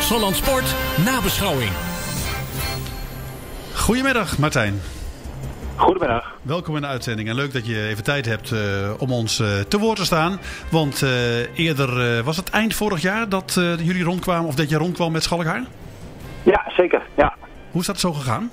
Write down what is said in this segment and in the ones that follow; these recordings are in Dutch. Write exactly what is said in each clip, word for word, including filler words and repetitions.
Noord-Holland Sport nabeschouwing. Goedemiddag Martijn. Goedemiddag. Welkom in de uitzending en leuk dat je even tijd hebt uh, om ons uh, te woord te staan. Want uh, eerder uh, was het eind vorig jaar dat uh, jullie rondkwamen of dat je rondkwam met Schalkhaar? Ja, zeker. Ja. Hoe is dat zo gegaan?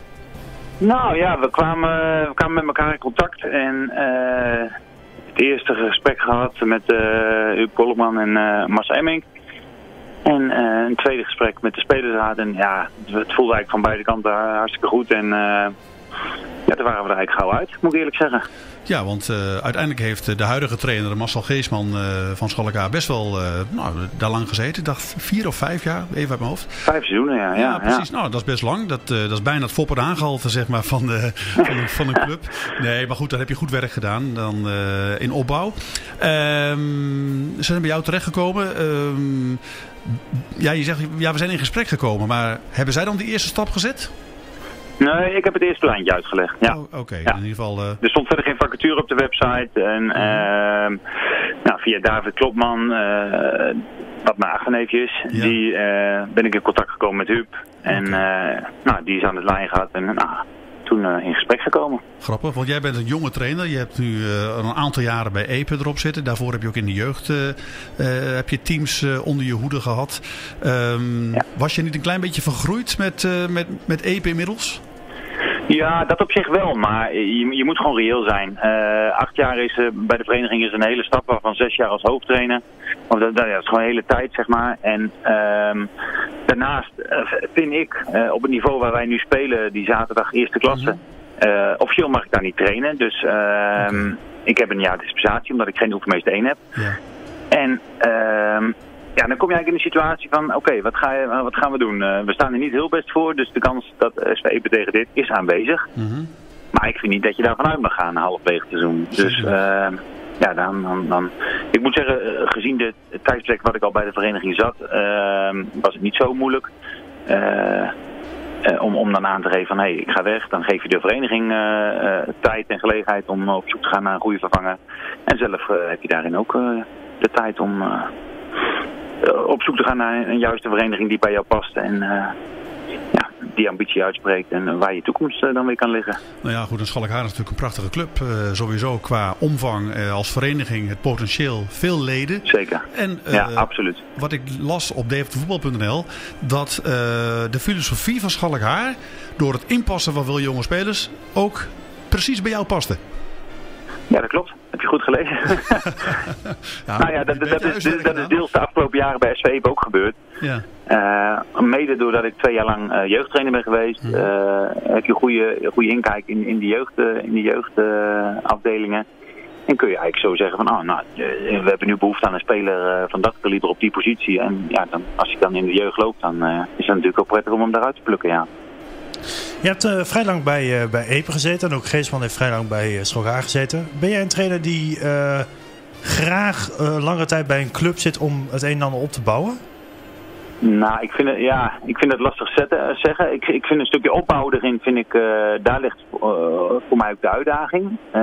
Nou ja, we kwamen, we kwamen met elkaar in contact en uh, het eerste gesprek gehad met uh, Huub Kolkman en uh, Marcel Emmink. En uh, een tweede gesprek met de spelersraad. En ja, het voelde eigenlijk van beide kanten hartstikke goed. En uh, ja, daar waren we er eigenlijk gauw uit, moet ik eerlijk zeggen. Ja, want uh, uiteindelijk heeft de huidige trainer Marcel Geesman uh, van Schalkhaar best wel uh, nou, daar lang gezeten. Ik dacht vier of vijf jaar, even uit mijn hoofd. Vijf seizoenen, ja. Ja, ja precies. Ja. Nou, dat is best lang. Dat, uh, dat is bijna het Foppen aangehalte zeg maar, van, de, van, een, van een club. Nee, maar goed, daar heb je goed werk gedaan dan uh, in opbouw. Um, ze zijn bij jou terechtgekomen. Um, ja, je zegt, ja, we zijn in gesprek gekomen. Maar hebben zij dan die eerste stap gezet? Nee, ik heb het eerste lijntje uitgelegd. Ja. Oh, Oké, okay. Ja. In ieder geval... Uh... Er stond verder geen vacature op de website. En uh, nou, via David Klopman, uh, wat mijn achterneefje is, ja. die uh, ben ik in contact gekomen met Huub. En okay. uh, nou, die is aan het lijn gehad en nou, toen uh, in gesprek gekomen. Grappig, want jij bent een jonge trainer. Je hebt nu uh, een aantal jaren bij Epe erop zitten. Daarvoor heb je ook in de jeugd uh, uh, heb je teams uh, onder je hoede gehad. Um, ja. Was je niet een klein beetje vergroeid met, uh, met, met Epe inmiddels? Ja, dat op zich wel, maar je, je moet gewoon reëel zijn. Uh, acht jaar is uh, bij de vereniging is een hele stap, waarvan zes jaar als hoofdtrainer. Of dat, dat, ja, dat is gewoon een hele tijd, zeg maar. En uh, daarnaast uh, vind ik, uh, op het niveau waar wij nu spelen, die zaterdag eerste klasse, uh, officieel mag ik daar niet trainen. Dus uh, okay. ik heb een jaar dispensatie, omdat ik geen oefenmeester één heb. Ja. En... Uh, Ja, dan kom je eigenlijk in de situatie van, oké, okay, wat, ga wat gaan we doen? Uh, we staan er niet heel best voor, dus de kans dat S V Epe tegen dit is aanwezig. Mm-hmm. Maar ik vind niet dat je daarvan uit mag gaan, halverwege het seizoen. Dus uh, ja, dan, dan, dan... Ik moet zeggen, uh, gezien de tijdstrek wat ik al bij de vereniging zat, uh, was het niet zo moeilijk. Uh, uh, om, om dan aan te geven van, hé, hey, ik ga weg. Dan geef je de vereniging uh, uh, tijd en gelegenheid om op zoek te gaan naar een goede vervanger. En zelf uh, heb je daarin ook uh, de tijd om... Uh, op zoek te gaan naar een juiste vereniging die bij jou past en uh, ja, die ambitie uitspreekt en waar je toekomst uh, dan weer kan liggen. Nou ja, goed, een Schalkhaar is natuurlijk een prachtige club. Uh, sowieso qua omvang uh, als vereniging, het potentieel, veel leden. Zeker, en, uh, ja, absoluut. Wat ik las op deventervoetbal punt n l, dat uh, de filosofie van Schalkhaar door het inpassen van veel jonge spelers ook precies bij jou paste. Ja, dat klopt. Heb je goed gelezen? ja, nou ja, dat, dat, is, dat is deels de afgelopen jaren bij S V Epe ook gebeurd. Ja. Uh, mede doordat ik twee jaar lang uh, jeugdtrainer ben geweest, hmm. uh, heb je een goede, goede inkijk in, in de jeugd, uh, in de jeugdafdelingen. Uh, en kun je eigenlijk zo zeggen van, oh, nou, uh, we hebben nu behoefte aan een speler uh, van dat kaliber op die positie. En ja, dan, als hij dan in de jeugd loopt, dan uh, is het natuurlijk ook prettig om hem daaruit te plukken, ja. Je hebt uh, vrij lang bij, uh, bij Epe gezeten en ook Geesman heeft vrij lang bij uh, Schalkhaar gezeten. Ben jij een trainer die uh, graag uh, lange tijd bij een club zit om het een en ander op te bouwen? Nou, ik vind het, ja, ik vind het lastig zetten, zeggen. Ik, ik vind een stukje opbouwen erin, vind ik, uh, daar ligt uh, voor mij ook de uitdaging. Uh,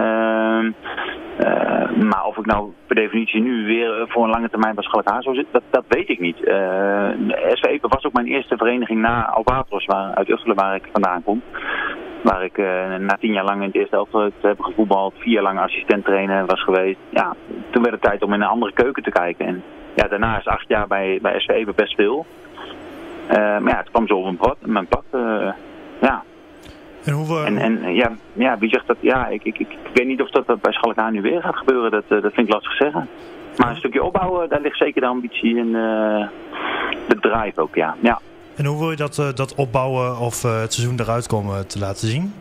uh, maar of ik nou per definitie nu weer voor een lange termijn bij Schalkhaar zou zitten, dat, dat weet ik niet. Uh, S V Epe was ook mijn eerste vereniging na Albatros, waar, uit Uchtelen, waar ik vandaan kom. Waar ik uh, na tien jaar lang in het eerste elftal heb gevoetbald, vier jaar lang assistent trainer was geweest. Ja, toen werd het tijd om in een andere keuken te kijken. En ja, daarna is acht jaar bij, bij S V Epe best veel. Uh, maar ja, het kwam zo op mijn pad. Mijn pad uh, ja. En, hoe we... en, en ja, ja, wie zegt dat? Ja, ik, ik, ik, ik weet niet of dat, dat bij Schalkhaar nu weer gaat gebeuren. Dat, uh, dat vind ik lastig zeggen. Maar een stukje opbouwen, daar ligt zeker de ambitie en uh, de drive ook, ja. ja. En hoe wil je dat, uh, dat opbouwen of uh, het seizoen eruit komen te laten zien?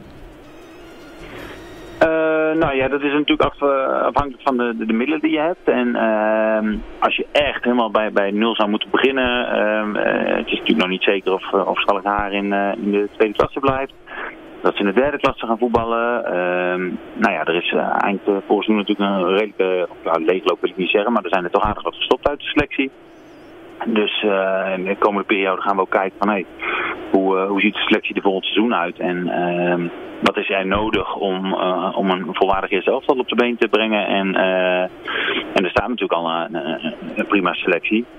Uh, nou ja, dat is natuurlijk af, uh, afhankelijk van de, de, de middelen die je hebt. En uh, als je echt helemaal bij, bij nul zou moeten beginnen, uh, uh, het is natuurlijk nog niet zeker of, uh, of Schalkhaar in, uh, in de tweede klasse blijft. Dat ze in de derde klasse gaan voetballen. Uh, nou ja, er is uh, eind uh, volgens mij natuurlijk een redelijke, ja, leegloop wil ik niet zeggen, maar er zijn er toch aardig wat gestopt uit de selectie. Dus uh, in de komende periode gaan we ook kijken van hey, hoe, uh, hoe ziet de selectie er volgend seizoen uit en uh, wat is er nodig om, uh, om een volwaardig eerste elftal op de been te brengen. En, uh, en er staat natuurlijk al een, een, een prima selectie.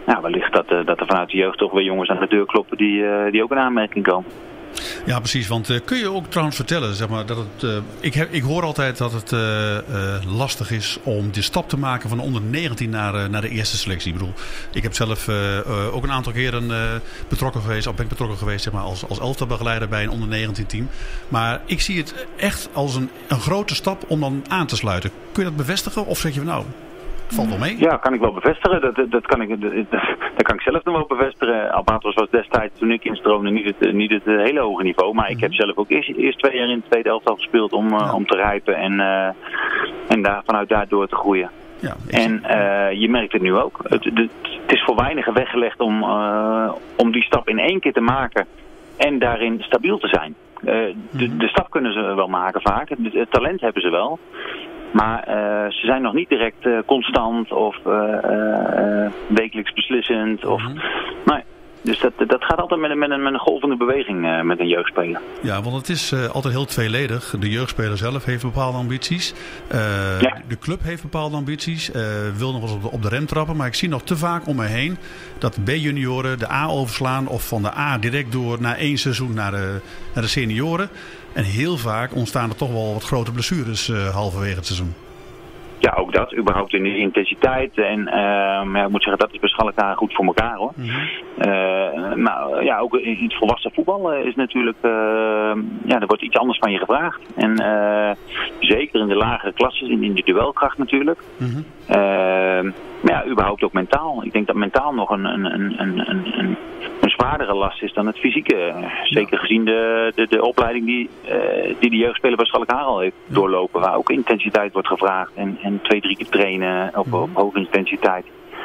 ja, wellicht dat, uh, dat er vanuit de jeugd toch weer jongens aan de deur kloppen die, uh, die ook in aanmerking komen. Ja, precies. Want uh, kun je ook trouwens vertellen, zeg maar, dat het, uh, ik, heb, ik hoor altijd dat het uh, uh, lastig is om de stap te maken van onder negentien naar, uh, naar de eerste selectie. Ik bedoel, ik heb zelf uh, uh, ook een aantal keren uh, betrokken geweest, of ben ik betrokken geweest zeg maar, als, als elftalbegeleider bij een onder negentien team. Maar ik zie het echt als een, een grote stap om dan aan te sluiten. Kun je dat bevestigen of zeg je nou... Valt wel mee? Ja, kan ik wel bevestigen. Dat, dat, kan, ik, dat, dat kan ik zelf nog wel bevestigen. Albatros was destijds, toen ik instroomde, niet het, niet het hele hoge niveau. Maar ik heb zelf ook eerst, eerst twee jaar in het tweede elftal gespeeld om, ja. uh, om te rijpen en, uh, en daar, vanuit daardoor te groeien. Ja, en uh, je merkt het nu ook. Ja. Het, het, het is voor weinigen weggelegd om, uh, om die stap in één keer te maken en daarin stabiel te zijn. Uh, de, de stap kunnen ze wel maken vaak. Het, het talent hebben ze wel. Maar uh, ze zijn nog niet direct uh, constant of uh, uh, wekelijks beslissend. Of, mm-hmm. nee. Dus dat, dat gaat altijd met een, met een, met een golvende beweging uh, met een jeugdspeler. Ja, want het is uh, altijd heel tweeledig. De jeugdspeler zelf heeft bepaalde ambities. Uh, ja. De club heeft bepaalde ambities. Uh, wil nog wel eens op de, op de rem trappen. Maar ik zie nog te vaak om me heen dat B-junioren de A overslaan. Of van de A direct door naar één seizoen naar de, naar de senioren. En heel vaak ontstaan er toch wel wat grote blessures uh, halverwege het seizoen. Ja, ook dat. Überhaupt in de intensiteit. En uh, ja, ik moet zeggen, dat is bij Schalkwijk goed voor elkaar hoor. Mm-hmm. Uh, maar ja, ook in het volwassen voetbal is natuurlijk, uh, ja, er wordt iets anders van je gevraagd. En uh, zeker in de lagere klasses, in, in de duelkracht natuurlijk. Mm-hmm. Uh, maar ja, überhaupt ook mentaal. Ik denk dat mentaal nog een, een, een, een, een, een zwaardere last is dan het fysieke. Zeker ja. gezien de, de, de opleiding die, uh, die de jeugdspeler bij Schalkwijk al heeft ja. doorlopen. Waar ook intensiteit wordt gevraagd. En, en twee, drie keer trainen op, mm-hmm. op hoge intensiteit.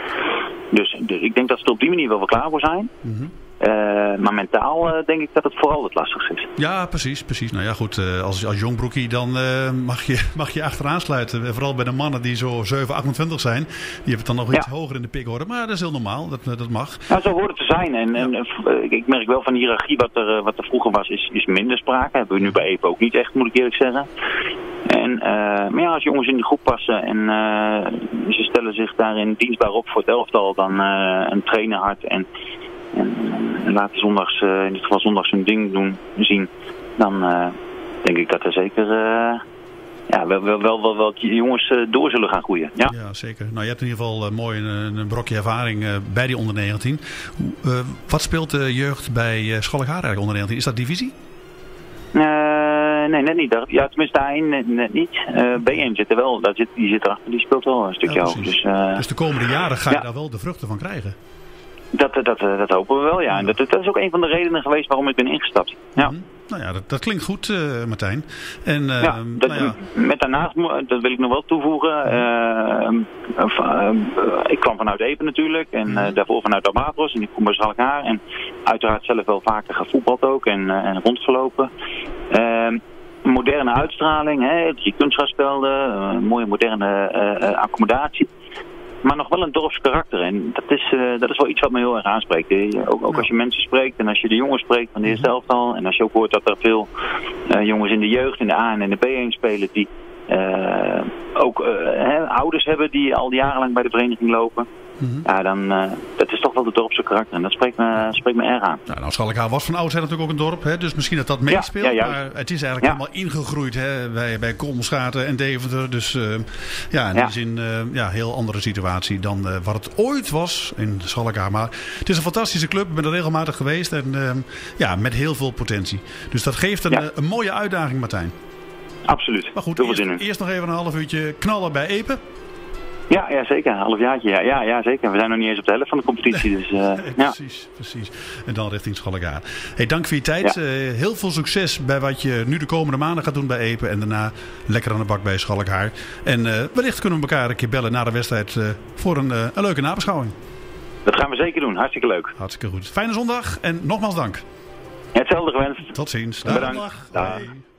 Dus, dus ik denk dat ze er op die manier wel wel klaar voor zijn. Mm-hmm. Uh, maar mentaal uh, denk ik dat het vooral het lastigste is. Ja, precies. precies. Nou ja, goed. Uh, als, als jongbroekie dan uh, mag, je, mag je achteraan sluiten. Vooral bij de mannen die zo zeven, achtentwintig zijn. Die hebben het dan nog iets ja. hoger in de pik horen. Maar dat is heel normaal. Dat, dat mag. Nou, zo hoort het te zijn. En, ja. en uh, ik merk wel van de hiërarchie wat er, uh, wat er vroeger was, is, is minder sprake. Hebben we nu bij Epe ook niet echt, moet ik eerlijk zeggen. En, uh, maar ja, als jongens in de groep passen en uh, ze stellen zich daarin dienstbaar op voor het elftal, dan uh, een trainen hard en, en, en laten zondags, uh, in dit geval zondags hun ding doen, zien, dan uh, denk ik dat er zeker uh, ja, wel, wel, wel, wel wat jongens uh, door zullen gaan groeien. Ja, ja zeker. Nou, je hebt in ieder geval uh, mooi een, een brokje ervaring uh, bij die onder negentien. Uh, wat speelt de jeugd bij uh, Schalkwijk eigenlijk onder negentien? Is dat divisie? Uh, nee, net niet. Ja, tenminste daarin net, net niet. Uh, B M zit er wel, daar zit, die zit erachter, die speelt wel een stukje ja, hoog. Dus, uh, dus de komende jaren ga je ja. daar wel de vruchten van krijgen? Dat, dat, dat hopen we wel, ja. En dat, dat is ook een van de redenen geweest waarom ik ben ingestapt. Ja. Mm-hmm. Nou ja, dat, dat klinkt goed, uh, Martijn. En, uh, ja, dat, nou ja. Met daarnaast, dat wil ik nog wel toevoegen. Uh, uh, uh, ik kwam vanuit Epe natuurlijk. En uh, daarvoor vanuit Albatros. En ik kom bij Schalkwijk. En uiteraard zelf wel vaker gevoetbald ook. En, uh, en rondgelopen. Uh, moderne uitstraling. Hè, drie kunstgrasvelden. Uh, mooie moderne uh, uh, accommodatie. Maar nog wel een dorpskarakter. En dat is, uh, dat is wel iets wat me heel erg aanspreekt. Hè. Ook, ook ja. als je mensen spreekt en als je de jongens spreekt van de eerste elftal. En als je ook hoort dat er veel uh, jongens in de jeugd, in de A en in de B één spelen. Die uh, ook uh, hè, ouders hebben die al jarenlang bij de vereniging lopen. Mm-hmm. Ja, dan, uh, dat is toch wel de dorpse karakter. En dat spreekt me, spreekt me erg aan. Nou, nou Schalkwijk was van oudsher natuurlijk ook een dorp. Hè? Dus misschien dat dat meespeelt. Ja, ja, maar het is eigenlijk ja. helemaal ingegroeid hè? bij, bij Kolmsgaten en Deventer. Dus uh, ja, in ja. die zin uh, ja, heel andere situatie dan uh, wat het ooit was in Schalkwijk. Maar het is een fantastische club. Ik ben er regelmatig geweest. En uh, ja, met heel veel potentie. Dus dat geeft een, ja. een mooie uitdaging, Martijn. Absoluut. Maar goed, eerst, eerst nog even een half uurtje knallen bij Epe. Ja, ja, zeker. Een halfjaartje. Ja, ja, ja, zeker. We zijn nog niet eens op de helft van de competitie. Nee, dus, uh, nee, ja. Precies, precies. En dan richting Schalkwijk. Hey, dank voor je tijd. Ja. Uh, heel veel succes bij wat je nu de komende maanden gaat doen bij Epe. En daarna lekker aan de bak bij Schalkwijk. En uh, wellicht kunnen we elkaar een keer bellen na de wedstrijd uh, voor een, uh, een leuke nabeschouwing. Dat gaan we zeker doen. Hartstikke leuk. Hartstikke goed. Fijne zondag en nogmaals dank. Hetzelfde gewenst. Tot ziens. Bedankt. Dag. Dag.